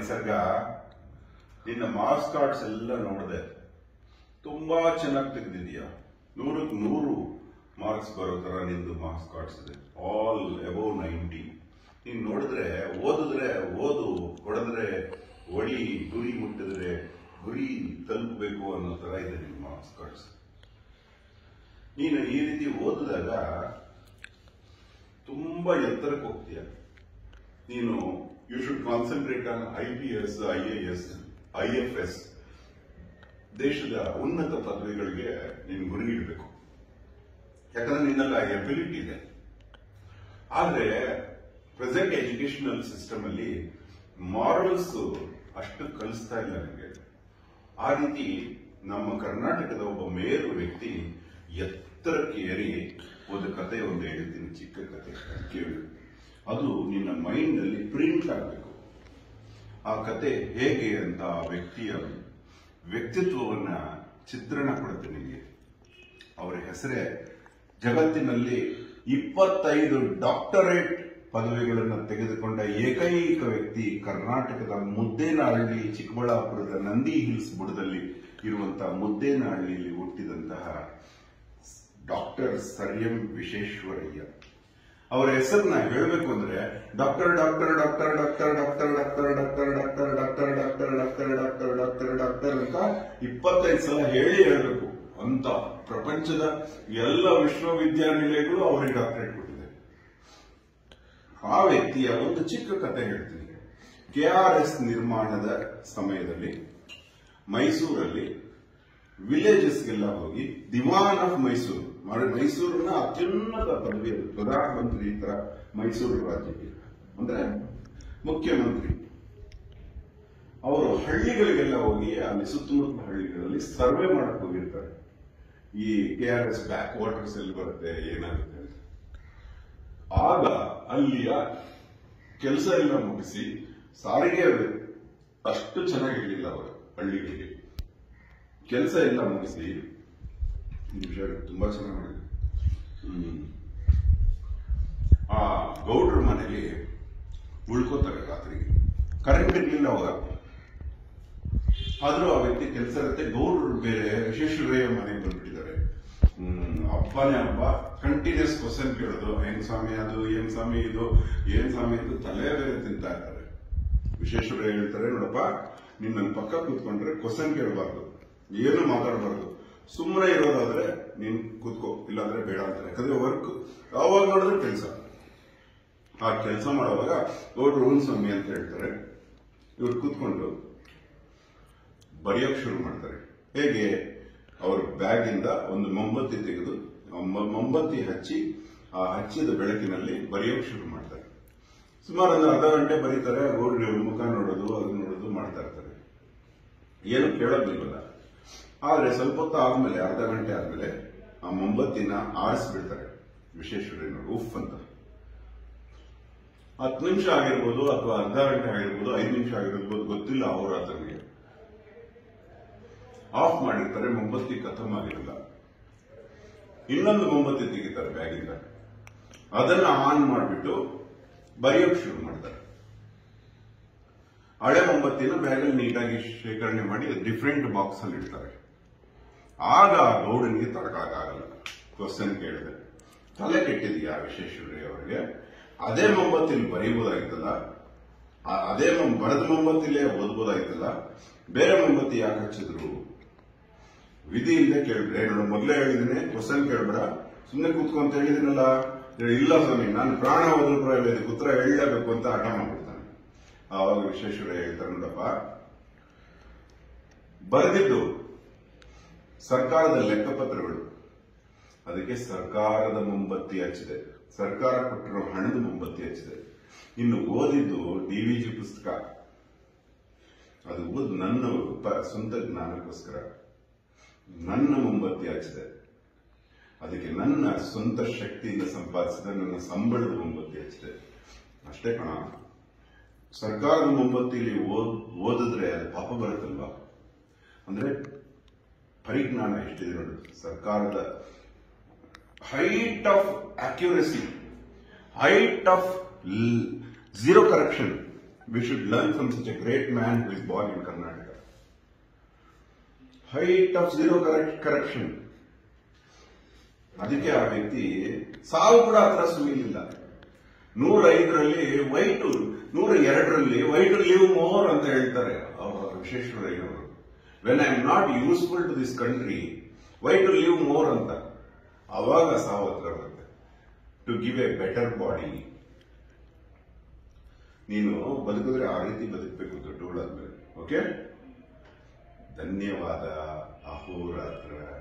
ನಿಸರ್ಗ, ನಿನ್ನ marks cards ಎಲ್ಲ ನೋಡಿದೆ, ತುಂಬಾ ಚೆನ್ನಾಗಿ ತೆಗೆದಿದೀಯಾ. 100ಕ್ಕೆ 100 ಮಾರ್ಕ್ಸ್ ಬರೋ ತರ ನಿಂದು ಮಾರ್ಕ್ಸ್ ಕಾರ್ಡ್ಸ್ ಇದೆ, ಆಲ್ ಅಬೌವ್ 90. ನೀನ್ ನೋಡಿದ್ರೆ ಓದಿದ್ರೆ ಓದು, ಹೊಡೆದ್ರೆ ಒಳಿ, ಗುರಿ ಮುಟ್ಟಿದ್ರೆ ಗುರಿ ತಲುಪಬೇಕು ಅನ್ನೋ ತರ ಇದೆ ನಿಮ್ಮ ಮಾರ್ಕ್ಸ್ ಕಾರ್ಡ್ಸ್. ನೀನು ಈ ರೀತಿ ಓದಿದಾಗ ತುಂಬಾ ಎತ್ತರಕ್ಕೆ ಹೋಗ್ತೀಯ. ನೀನು you should concentrate on IPS, IAS, IFS, ದೇಶದ ಉನ್ನತ ಪದವಿಗಳಿಗೆ ನೀನು ಗುರಿ ಇಡಬೇಕು. ಯಾಕಂದ್ರೆ ನಿನ್ನಲ್ಲಿ ಆ ಎಬಿಲಿಟಿ ಇದೆ. ಆದ್ರೆ ಪ್ರೆಸೆಂಟ್ ಎಜುಕೇಶನಲ್ ಸಿಸ್ಟಮ್ ಅಲ್ಲಿ ಮಾರಲ್ಸ್ ಅಷ್ಟು ಕಲಿಸ್ತಾ ಇಲ್ಲ ನನಗೆ. ಆ ರೀತಿ ನಮ್ಮ ಕರ್ನಾಟಕದ ಒಬ್ಬ ಮೇರು ವ್ಯಕ್ತಿ ಎತ್ತರಕ್ಕೆ ಏರಿ ಒಂದು ಕತೆ ಒಂದು ಹೇಳ್ತೀನಿ, ಚಿಕ್ಕ ಕತೆ ಕೇಳಿ. ಅದು ನಿನ್ನ ಮೈಂಡ್ ಅಲ್ಲಿ ಪ್ರಿಂಟ್ ಆಗಬೇಕು. ಆ ಕತೆ ಹೇಗೆ ಅಂತ ಆ ವ್ಯಕ್ತಿಯ ವ್ಯಕ್ತಿತ್ವವನ್ನ ಚಿತ್ರಣ ಕೊಡುತ್ತೆ ನಿಮಗೆ. ಅವರ ಹೆಸರೇ ಜಗತ್ತಿನಲ್ಲಿ 25 ಡಾಕ್ಟರೇಟ್ ಪದವಿಗಳನ್ನು ತೆಗೆದುಕೊಂಡ ಏಕೈಕ ವ್ಯಕ್ತಿ, ಕರ್ನಾಟಕದ ಮುದ್ದೇನಹಳ್ಳಿ, ಚಿಕ್ಕಬಳ್ಳಾಪುರದ ನಂದಿ ಹಿಲ್ಸ್ ಬುಡದಲ್ಲಿ ಇರುವಂತಹ ಮುದ್ದೇನಹಳ್ಳಿಯಲ್ಲಿ ಹುಟ್ಟಿದಂತಹ ಡಾಕ್ಟರ್ ಸರ್ ಎಂ ವಿಶ್ವೇಶ್ವರಯ್ಯ. ಅವರ ಹೆಸರನ್ನ ಹೇಳಬೇಕು ಅಂದ್ರೆ doctor doctor doctor doctor doctor doctor doctor doctor doctor doctor doctor doctor doctor doctor ಅಂತ 25 ಸಲ ಹೇಳಬೇಕು ಅಂತ ಪ್ರಪಂಚದ ಎಲ್ಲ ವಿಶ್ವವಿದ್ಯಾನಿಲಯಗಳು ಅವರಿಗೆ ಡಾಕ್ಟರೇಟ್ ಕೊಟ್ಟಿದೆ. ಆ ವ್ಯಕ್ತಿಯ ಒಂದು ಚಿಕ್ಕ ಕತೆ ಹೇಳ್ತೀನಿ. KRS ನಿರ್ಮಾಣದ ಸಮಯದಲ್ಲಿ ಮೈಸೂರಲ್ಲಿ ವಿಲೇಜಸ್ಗೆಲ್ಲ ಹೋಗಿ ದಿವಾನ್ ಆಫ್ ಮೈಸೂರು, ಮೈಸೂರನ್ನ ಅತ್ಯುನ್ನತ ಪದವಿ, ಪ್ರಧಾನಮಂತ್ರಿ ತರ ಮೈಸೂರು ರಾಜ್ಯಕ್ಕೆ ಅಂದ್ರೆ ಮುಖ್ಯಮಂತ್ರಿ, ಅವರು ಹಳ್ಳಿಗಳಿಗೆಲ್ಲ ಹೋಗಿ ಅಲ್ಲಿ ಸುತ್ತಮುತ್ತ ಹಳ್ಳಿಗಳಲ್ಲಿ ಸರ್ವೆ ಮಾಡಕ್ ಹೋಗಿರ್ತಾರೆ. ಈ KRS ಬ್ಯಾಕ್ ವಾಟರ್ಸ್ ಎಲ್ಲಿ ಬರುತ್ತೆ, ಏನಾಗುತ್ತೆ ಅಂತ. ಆಗ ಅಲ್ಲಿಯ ಕೆಲಸ ಎಲ್ಲ ಮುಗಿಸಿ, ಸಾರಿಗೆ ಅಷ್ಟು ಚೆನ್ನಾಗಿರ್ಲಿಲ್ಲ ಅವರು ಹಳ್ಳಿಗಳಿಗೆ, ಕೆಲಸ ಎಲ್ಲ ಮುಗಿಸಿ, ವಿಷಯ ತುಂಬಾ ಚೆನ್ನಾಗಿ ಮಾಡಿದ್ರು. ಆ ಗೌಡ್ರ ಮನೆಯಲ್ಲಿ ಉಳ್ಕೋತಾರೆ ರಾತ್ರಿಗೆ, ಕರೆಂಟ್ ಇರ್ಲಿಲ್ಲ ಅವಾಗ. ಆದ್ರೂ ಆ ವ್ಯಕ್ತಿ ಕೆಲಸ ಇರುತ್ತೆ. ಗೌಡ್ರು ಬೇರೆ ವಿಶ್ವೇಶ್ವರಯ್ಯ ಮನೆಗೆ ಬಂದ್ಬಿಟ್ಟಿದ್ದಾರೆ. ಹಬ್ಬನೇ ಹಬ್ಬ, ಕಂಟಿನ್ಯೂಸ್ ಕ್ವಶನ್ ಕೇಳೋದು, ಹೆಂಗ್ ಸ್ವಾಮಿ ಅದು, ಏನ್ ಸ್ವಾಮಿ ಇದು, ಏನ್ ಸ್ವಾಮಿ ಇದು, ತಲೆ ಬೇರೆ ತಿಂತಾ ಇರ್ತಾರೆ. ವಿಶ್ವೇಶ್ವರಯ್ಯ ಹೇಳ್ತಾರೆ, ನೋಡಪ್ಪ ನೀನ್ ನನ್ನ ಪಕ್ಕ ಕೂತ್ಕೊಂಡ್ರೆ ಕ್ವಶನ್ ಕೇಳಬಾರ್ದು, ಏನು ಮಾತಾಡಬಾರ್ದು, ಸುಮ್ಮನೆ ಇರೋದಾದ್ರೆ ನೀನ್ ಕೂತ್ಕೋ, ಇಲ್ಲಾಂದ್ರೆ ಬೇಡ ಅಂತಾರೆ. ಯಾಕಂದ್ರೆ ವರ್ಕ್ ಯಾವಾಗ ನೋಡಿದ್ರೆ ಕೆಲಸ. ಆ ಕೆಲಸ ಮಾಡುವಾಗ ಗೌಡ್ರು ಒಂದು ಸ್ವಾಮಿ ಅಂತ ಹೇಳ್ತಾರೆ. ಇವ್ರು ಕೂತ್ಕೊಂಡು ಬರೆಯೋಕ್ ಶುರು ಮಾಡ್ತಾರೆ. ಹೇಗೆ? ಅವ್ರ ಬ್ಯಾಗ್ ಇಂದ ಒಂದು ಮೊಂಬತ್ತಿ ತೆಗೆದು ಮೊಂಬತ್ತಿ ಹಚ್ಚಿ, ಆ ಹಚ್ಚಿದ ಬೆಳಕಿನಲ್ಲಿ ಬರೆಯೋಕ್ ಶುರು ಮಾಡ್ತಾರೆ. ಸುಮಾರು ಒಂದು ಅರ್ಧ ಗಂಟೆ ಬರೀತಾರೆ. ಗೌಡ್ರು ಮುಖ ನೋಡೋದು, ಅದನ್ನ ನೋಡೋದು ಮಾಡ್ತಾ ಇರ್ತಾರೆ. ಏನು ಕೇಳೋದಿಲ್ವಲ್ಲ. ಆದ್ರೆ ಸ್ವಲ್ಪ ಹೊತ್ತು ಆದ್ಮೇಲೆ, ಅರ್ಧ ಗಂಟೆ ಆದ್ಮೇಲೆ ಆ ಮೊಂಬತ್ತಿನ ಆರಿಸ್ಬಿಡ್ತಾರೆ ವಿಶ್ವೇಶ್ವರಯ್ಯನವರು, ಉಫ್ ಅಂತ. 10 ನಿಮಿಷ ಆಗಿರ್ಬೋದು, ಅಥವಾ ಅರ್ಧ ಗಂಟೆ ಆಗಿರ್ಬೋದು, 5 ನಿಮಿಷ ಆಗಿರ್ಬೋದು, ಗೊತ್ತಿಲ್ಲ ಅವರ ತನಗೆ. ಆಫ್ ಮಾಡಿರ್ತಾರೆ, ಮೊಂಬತ್ತಿ ಖತಮ್ ಆಗಿರಲ್ಲ. ಇನ್ನೊಂದು ಮೊಂಬತ್ತಿ ತೆಗಿತಾರೆ ಬ್ಯಾಗಿಂದ, ಅದನ್ನ ಆನ್ ಮಾಡಿಬಿಟ್ಟು ಬರೆಯೋಕ್ ಶುರು ಮಾಡ್ತಾರೆ. ಹಳೆ ಮೊಂಬತ್ತಿನ ಬ್ಯಾಗಲ್ಲಿ ನೀಟಾಗಿ ಶೇಖರಣೆ ಮಾಡಿ ಡಿಫ್ರೆಂಟ್ ಬಾಕ್ಸ್ ಅಲ್ಲಿ ಇಡ್ತಾರೆ. ಆಗ ಗೌಡನಿಗೆ ತಡಕಾಗಲ್ಲ. ಕ್ವಶನ್ ಕೇಳಿದೆ, ತಲೆ ಕೆಟ್ಟಿದ್ಯಾ ವಿಶ್ವೇಶ್ವರಯ್ಯ ಅವರಿಗೆ? ಅದೇ ಮೊಂಬತ್ತಿಲಿ ಬರೀಬಹುದಾಗಿತ್ತಲ್ಲ, ಅದೇ ಬರೆದ ಮೊಂಬತ್ತಿಲೇ ಓದ್ಬೋದಾಗಿತ್ತಲ್ಲ, ಬೇರೆ ಮೊಂಬತ್ತಿ ಯಾಕೆ ಹಚ್ಚಿದ್ರು? ವಿಧಿ ಇಲ್ಲದೆ ಕೇಳಿದ್ರೆ, ನೋಡು ಮೊದಲೇ ಹೇಳಿದ್ದೀನಿ ಕ್ವಶನ್ ಕೇಳಬೇಡ, ಸುಮ್ಮನೆ ಕೂತ್ಕೊಂತ ಹೇಳಿದಿನಲ್ಲ. ಇಲ್ಲ ಸ್ವಾಮಿ, ನಾನು ಪ್ರಾಣ ಹೋದ್ರು ಪರವಾಗಿಲ್ಲ, ಉತ್ತರ ಹೇಳಲೇಬೇಕು ಅಂತ ಹಠ ಮಾಡ್ಬಿಡ್ತಾನೆ. ಆವಾಗ ವಿಶ್ವೇಶ್ವರಯ್ಯ ಹೇಳ್ತಾರೆ, ನೋಡಪ್ಪ ಬರೆದಿದ್ದು ಸರ್ಕಾರದ ಲೆಕ್ಕಪತ್ರಗಳು, ಅದಕ್ಕೆ ಸರ್ಕಾರದ ಮೊಂಬತ್ತಿ ಹಚ್ಚಿದೆ, ಸರ್ಕಾರ ಕೊಟ್ಟಿರೋ ಹಣದ ಮೊಂಬತ್ತಿ ಹಚ್ಚಿದೆ. ಇನ್ನು ಓದಿದ್ದು DVG ಪುಸ್ತಕ, ಅದು ಓದ್ ನನ್ನ ಸ್ವಂತ ಜ್ಞಾನಕ್ಕೋಸ್ಕರ ನನ್ನ ಮೊಂಬತ್ತಿ ಹಚ್ಚಿದೆ. ಅದಕ್ಕೆ ನನ್ನ ಸ್ವಂತ ಶಕ್ತಿಯಿಂದ ಸಂಪಾದಿಸಿದ ನನ್ನ ಸಂಬಳದ ಮೊಂಬತ್ತಿ ಹಚ್ಚಿದೆ. ಅಷ್ಟೇ ಕಣ. ಸರ್ಕಾರದ ಮೊಂಬತ್ತಿಲಿ ಓದಿದ್ರೆ ಅದು ಪಾಪ ಬರುತ್ತಲ್ವಾ? ಅಂದ್ರೆ ಪರಿಜ್ಞಾನ ಎಷ್ಟಿದೆ ನೋಡಿ. ಸರ್ಕಾರದ height of accuracy, height of zero corruption, We should learn from such a great man who is born in Karnataka. Height of zero corruption. ಅದಕ್ಕೆ ಆ ವ್ಯಕ್ತಿ ಸಾವು ಕೂಡ ಹತ್ರ ಸುಮ್ಮನಿಲ್ಲ. 105ರಲ್ಲಿ ವೈಟ್, 102ರಲ್ಲಿ ವೈಟ್ ಲಿವ್ ಮೋರ್ ಅಂತ ಹೇಳ್ತಾರೆ ವಿಶ್ವೇಶ್ವರಯ್ಯನವರು. When I am not useful to this country, wait live more ಅಂತ. ಅವಾಗ ಸಾವು ಹತ್ರ ಬರುತ್ತೆ. To give a better body. ನೀನು ಬದುಕಿದ್ರೆ ಆ ರೀತಿ ಬದುಕಬೇಕು ದೊಡ್ಡವಳಾದ್ಮೇಲೆ. ಓಕೆ, ಧನ್ಯವಾದ. ಅಹೋರಾತ್ರ.